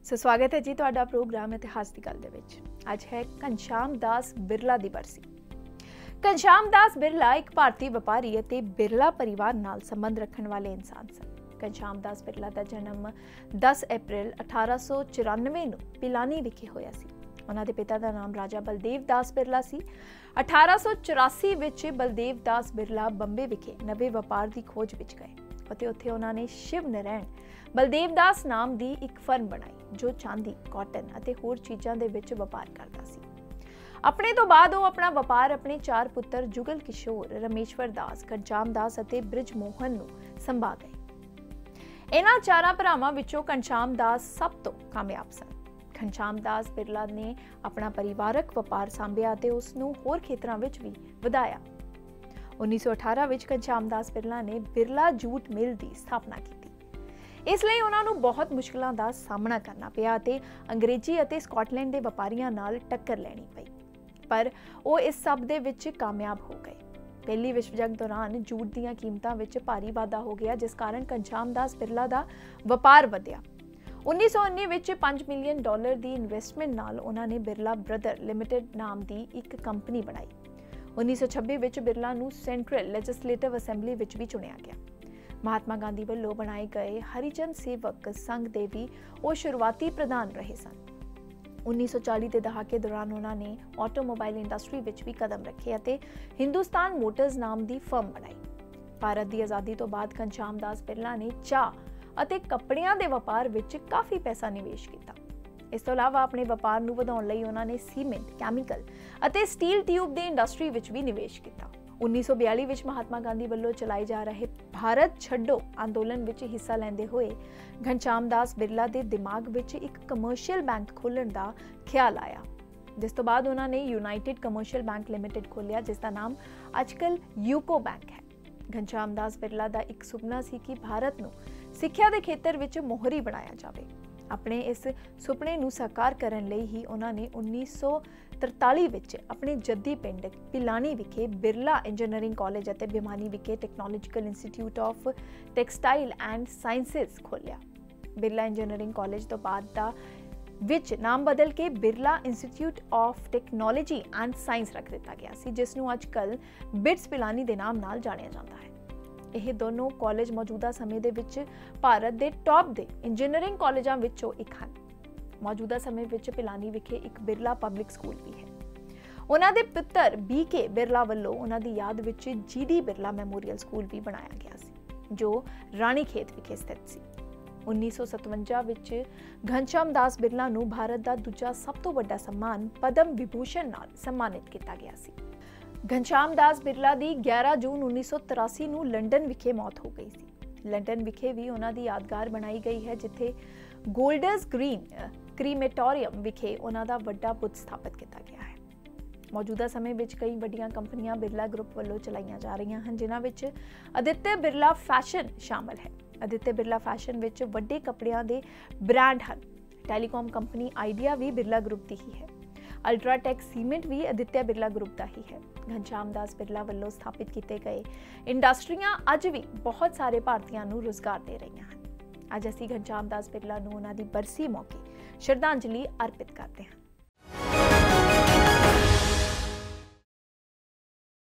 स्वागत है जी तुहाडा प्रोग्राम इतिहास की गल दे विच। अज है घनश्याम दास बिरला दी बरसी। घनश्याम दास बिरला एक भारतीय व्यापारी अते बिरला परिवार नाल संबंध रखण वाले इंसान सन। घनश्याम दास बिरला दा जन्म 10 अप्रैल 1894 नूं पिलानी विखे होया सी। उन्हां दे पिता दा नाम राजा बलदेव दास बिरला सी। 1884 विच बलदेव दास बिरला बंबे विखे नवे व्यापार की खोज विच गए ਅਤੇ ਉੱਥੇ ਉਹਨਾਂ ਨੇ शिव नारायण बलदेव दास नाम ਦੀ ਇੱਕ ਫਰਮ ਬਣਾਈ ਜੋ ਚਾਂਦੀ, ਕਾਟਨ ਅਤੇ ਹੋਰ ਚੀਜ਼ਾਂ ਦੇ ਵਿੱਚ ਵਪਾਰ ਕਰਦਾ ਸੀ। ਆਪਣੇ ਤੋਂ ਬਾਅਦ ਉਹ ਆਪਣਾ ਵਪਾਰ ਆਪਣੇ ਚਾਰ ਪੁੱਤਰ ਜੁਗਲ ਕਿਸ਼ੋਰ, ਰਮੇਸ਼ਵਰ ਦਾਸ, ਘਨਸ਼ਾਮ ਦਾਸ ਅਤੇ ਬ੍ਰਿਜ ਮੋਹਨ ਨੂੰ ਸੰਭਾ ਗਏ। ਇਹਨਾਂ ਚਾਰਾਂ ਭਰਾਵਾਂ ਵਿੱਚੋਂ ਘਨਸ਼ਾਮ ਦਾਸ ਸਭ ਤੋਂ ਕਾਮਯਾਬ ਸਨ। ਘਨਸ਼ਾਮ ਦਾਸ ਬਿਰਲਾ ਨੇ ਆਪਣਾ ਪਰਿਵਾਰਕ ਵਪਾਰ ਸੰਭਿਆ ਅਤੇ ਉਸ ਨੂੰ ਹੋਰ ਖੇਤਰਾਂ ਵਿੱਚ ਵੀ ਵਧਾਇਆ। 1918 ਵਿੱਚ ਘਨਸ਼ਾਮ ਦਾਸ ਬਿਰਲਾ ਨੇ ਬਿਰਲਾ ਜੂਟ ਮਿਲ ਦੀ ਸਥਾਪਨਾ ਕੀਤੀ। ਇਸ ਲਈ ਉਹਨਾਂ ਨੂੰ ਬਹੁਤ ਮੁਸ਼ਕਲਾਂ ਦਾ ਸਾਹਮਣਾ ਕਰਨਾ ਪਿਆ ਅਤੇ ਅੰਗਰੇਜ਼ੀ ਅਤੇ ਸਕਾਟਲੈਂਡ ਦੇ ਵਪਾਰੀਆਂ ਨਾਲ ਟੱਕਰ ਲੈਣੀ ਪਈ, ਪਰ ਉਹ ਇਸ ਸਭ ਦੇ ਵਿੱਚ ਕਾਮਯਾਬ ਹੋ ਗਏ। ਪਹਿਲੀ ਵਿਸ਼ਵ ਜੰਗ ਦੌਰਾਨ ਜੂਟ ਦੀਆਂ ਕੀਮਤਾਂ ਵਿੱਚ ਭਾਰੀ ਵਾਧਾ ਹੋ ਗਿਆ, ਜਿਸ ਕਾਰਨ ਘਨਸ਼ਾਮ ਦਾਸ ਬਿਰਲਾ ਦਾ ਵਪਾਰ ਵਧਿਆ। 1919 ਵਿੱਚ $5 ਮਿਲੀਅਨ ਦੀ ਇਨਵੈਸਟਮੈਂਟ ਨਾਲ ਉਹਨਾਂ ਨੇ ਬਿਰਲਾ ਬ੍ਰਦਰ ਲਿਮਿਟਡ ਨਾਮ ਦੀ ਇੱਕ ਕੰਪਨੀ ਬਣਾਈ। 1926 ਵਿੱਚ ਬਿਰਲਾ ਨੂੰ ਸੈਂਟਰਲ ਲੈਜਿਸਲੇਟਿਵ ਅਸੈਂਬਲੀ ਵਿੱਚ ਵੀ ਚੁਣਿਆ ਗਿਆ। ਮਹਾਤਮਾ ਗਾਂਧੀ ਵੱਲੋਂ ਬਣਾਏ ਗਏ ਹਰੀਜਨ ਸੇਵਕ ਸੰਘ ਦੇ ਵੀ ਉਹ ਸ਼ੁਰੂਆਤੀ ਪ੍ਰਧਾਨ ਰਹੇ ਸਨ। 1940 ਦੇ ਦਹਾਕੇ ਦੌਰਾਨ ਉਹਨਾਂ ਨੇ ਆਟੋਮੋਬਾਈਲ ਇੰਡਸਟਰੀ ਵਿੱਚ ਵੀ ਕਦਮ ਰੱਖੇ ਅਤੇ ਹਿੰਦੁਸਤਾਨ ਮੋਟਰਸ ਨਾਮ ਦੀ ਫਰਮ ਬਣਾਈ। ਭਾਰਤ ਦੀ ਆਜ਼ਾਦੀ ਤੋਂ ਬਾਅਦ ਘਨਸ਼ਾਮ ਦਾਸ ਬਿਰਲਾ ਨੇ ਚਾਹ ਅਤੇ ਕੱਪੜਿਆਂ ਦੇ ਵਪਾਰ ਵਿੱਚ ਕਾਫੀ ਪੈਸਾ ਨਿਵੇਸ਼ ਕੀਤਾ। ਇਸ ਤੋਂ ਇਲਾਵਾ ਆਪਣੇ ਵਪਾਰ ਨੂੰ ਵਧਾਉਣ ਲਈ ਉਹਨਾਂ ਨੇ ਸੀਮੈਂਟ, ਕੈਮੀਕਲ ਅਤੇ ਸਟੀਲ ਟਿਊਬ ਦੀ ਇੰਡਸਟਰੀ ਵਿੱਚ ਵੀ ਨਿਵੇਸ਼ ਕੀਤਾ। 1942 ਵਿੱਚ ਮਹਾਤਮਾ ਗਾਂਧੀ ਵੱਲੋਂ ਚਲਾਏ ਜਾ ਰਹੇ ਭਾਰਤ ਛੱਡੋ ਅੰਦੋਲਨ ਵਿੱਚ ਹਿੱਸਾ ਲੈਂਦੇ ਹੋਏ ਘਨਸ਼ਾਮ ਦਾਸ ਬਿਰਲਾ ਦੇ ਦਿਮਾਗ ਵਿੱਚ ਇੱਕ ਕਮਰਸ਼ੀਅਲ ਬੈਂਕ ਖੋਲ੍ਹਣ ਦਾ ਖਿਆਲ ਆਇਆ, ਜਿਸ ਤੋਂ ਬਾਅਦ ਉਹਨਾਂ ਨੇ ਯੂਨਾਈਟਿਡ ਕਮਰਸ਼ੀਅਲ ਬੈਂਕ ਲਿਮਿਟਡ ਖੋਲ੍ਹਿਆ, ਜਿਸ ਦਾ ਨਾਮ ਅੱਜਕੱਲ ਯੂਕੋ ਬੈਂਕ ਹੈ। ਘਨਸ਼ਾਮ ਦਾਸ ਬਿਰਲਾ ਦਾ ਇੱਕ ਸੁਪਨਾ ਸੀ ਕਿ ਭਾਰਤ ਨੂੰ ਸਿੱਖਿਆ ਦੇ ਖੇਤਰ ਵਿੱਚ ਮੋਹਰੀ ਬਣਾਇਆ ਜਾਵੇ। ਆਪਣੇ ਇਸ ਸੁਪਨੇ ਨੂੰ ਸਾਕਾਰ ਕਰਨ ਲਈ ਹੀ ਉਹਨਾਂ ਨੇ 1943 ਵਿੱਚ ਆਪਣੇ ਜੱਦੀ ਪਿੰਡ ਪਿਲਾਨੀ ਵਿਖੇ ਬਿਰਲਾ ਇੰਜੀਨੀਅਰਿੰਗ ਕਾਲਜ ਅਤੇ ਭਿਵਾਨੀ ਵਿਖੇ technological institute of textile and sciences ਖੋਲ੍ਹਿਆ। ਬਿਰਲਾ ਇੰਜੀਨੀਅਰਿੰਗ ਕਾਲਜ ਤੋਂ ਬਾਅਦ ਦਾ ਵਿੱਚ ਨਾਮ ਬਦਲ ਕੇ Birla institute of technology and science ਰੱਖ ਦਿੱਤਾ ਗਿਆ ਸੀ, ਜਿਸ ਨੂੰ ਅੱਜ ਕੱਲ੍ਹ ਬਿਟਸ ਪਿਲਾਨੀ ਦੇ ਨਾਮ ਨਾਲ ਜਾਣਿਆ ਜਾਂਦਾ ਹੈ। ਇਹ ਦੋਨੋਂ ਕਾਲਜ ਮੌਜੂਦਾ ਸਮੇਂ ਦੇ ਵਿੱਚ ਭਾਰਤ ਦੇ ਟੌਪ ਦੇ ਇੰਜੀਨੀਅਰਿੰਗ ਕਾਲਜਾਂ ਵਿੱਚੋਂ ਇੱਕ ਹਨ। ਮੌਜੂਦਾ ਸਮੇਂ ਵਿੱਚ ਪਿਲਾਨੀ ਵਿਖੇ ਇੱਕ ਬਿਰਲਾ ਪਬਲਿਕ ਸਕੂਲ ਵੀ ਹੈ। ਉਹਨਾਂ ਦੇ ਪੁੱਤਰ BK ਬਿਰਲਾ ਵੱਲੋਂ ਉਹਨਾਂ ਦੀ ਯਾਦ ਵਿੱਚ GD ਬਿਰਲਾ ਮੈਮੋਰੀਅਲ ਸਕੂਲ ਵੀ ਬਣਾਇਆ ਗਿਆ ਸੀ, ਜੋ ਰਾਣੀ ਖੇਤ ਵਿਖੇ ਸਥਿਤ ਸੀ। 1957 ਵਿੱਚ ਘਨਸ਼ਾਮ ਦਾਸ ਬਿਰਲਾ ਨੂੰ ਭਾਰਤ ਦਾ ਦੂਜਾ ਸਭ ਤੋਂ ਵੱਡਾ ਸਨਮਾਨ ਪਦਮ ਵਿਭੂਸ਼ਣ ਨਾਲ ਸਨਮਾਨਿਤ ਕੀਤਾ ਗਿਆ ਸੀ। ਘਨਸ਼ਾਮ ਦਾਸ ਬਿਰਲਾ ਦੀ 11 ਜੂਨ 1983 ਨੂੰ ਲੰਡਨ ਵਿਖੇ ਮੌਤ ਹੋ ਗਈ ਸੀ। ਲੰਡਨ ਵਿਖੇ ਵੀ ਉਹਨਾਂ ਦੀ ਯਾਦਗਾਰ ਬਣਾਈ ਗਈ ਹੈ, ਜਿੱਥੇ ਗੋਲਡਰਸ ਗ੍ਰੀਨ ਕ੍ਰੀਮੇਟੋਰੀਅਮ ਵਿਖੇ ਉਹਨਾਂ ਦਾ ਵੱਡਾ ਬੁੱਤ ਸਥਾਪਿਤ ਕੀਤਾ ਗਿਆ ਹੈ। ਮੌਜੂਦਾ ਸਮੇਂ ਵਿੱਚ ਕਈ ਵੱਡੀਆਂ ਕੰਪਨੀਆਂ ਬਿਰਲਾ ਗਰੁੱਪ ਵੱਲੋਂ ਚਲਾਈਆਂ ਜਾ ਰਹੀਆਂ ਹਨ, ਜਿਨ੍ਹਾਂ ਵਿੱਚ ਆਦਿਤਿਆ ਬਿਰਲਾ ਫੈਸ਼ਨ ਸ਼ਾਮਲ ਹੈ। ਆਦਿਤਿਆ ਬਿਰਲਾ ਫੈਸ਼ਨ ਵਿੱਚ ਵੱਡੇ ਕੱਪੜਿਆਂ ਦੇ ਬ੍ਰਾਂਡ ਹਨ। ਟੈਲੀਕਾਮ ਕੰਪਨੀ ਆਈਡੀਆ ਵੀ ਬਿਰਲਾ ਗਰੁੱਪ ਦੀ ਹੀ ਹੈ। ਅਲਟਰਾਟੈਕ ਸੀਮੈਂਟ ਵੀ ਆਦਿਤਿਆ ਬਿਰਲਾ ਗਰੁੱਪ ਦਾ ਹੀ ਹੈ। ਘਨਸ਼ਾਮ ਦਾਸ ਬਿਰਲਾ ਵੱਲੋਂ ਸਥਾਪਿਤ ਕੀਤੇ ਗਏ ਇੰਡਸਟਰੀਆਂ ਅੱਜ ਵੀ ਬਹੁਤ ਸਾਰੇ ਭਾਰਤੀਆਂ ਨੂੰ ਰੁਜ਼ਗਾਰ ਦੇ ਰਹੀਆਂ ਹਨ। ਅੱਜ ਅਸੀਂ ਘਨਸ਼ਾਮ ਦਾਸ ਬਿਰਲਾ ਨੂੰ ਉਹਨਾਂ ਦੀ ਬਰਸੀ ਮੌਕੇ ਸ਼ਰਧਾਂਜਲੀ ਅਰਪਿਤ ਕਰਦੇ ਹਾਂ।